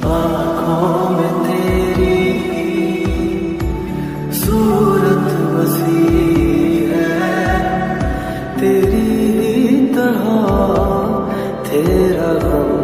आँखों में तेरी सूरत बसी है, तेरी तरह तेरा गम